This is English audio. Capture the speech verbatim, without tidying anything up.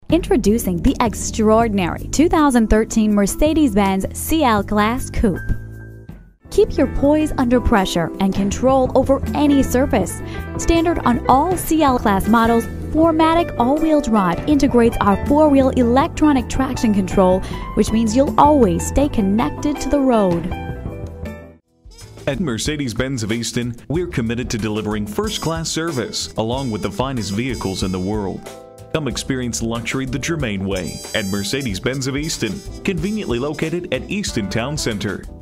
Introducing the extraordinary two thousand thirteen Mercedes-Benz C L-Class Coupe. Keep your poise under pressure and control over any surface. Standard on all C L-Class models, four matic all-wheel drive integrates our four-wheel electronic traction control, which means you'll always stay connected to the road. At Mercedes-Benz of Easton, we're committed to delivering first-class service along with the finest vehicles in the world. Come experience luxury the Germain way at Mercedes-Benz of Easton, conveniently located at Easton Town Center.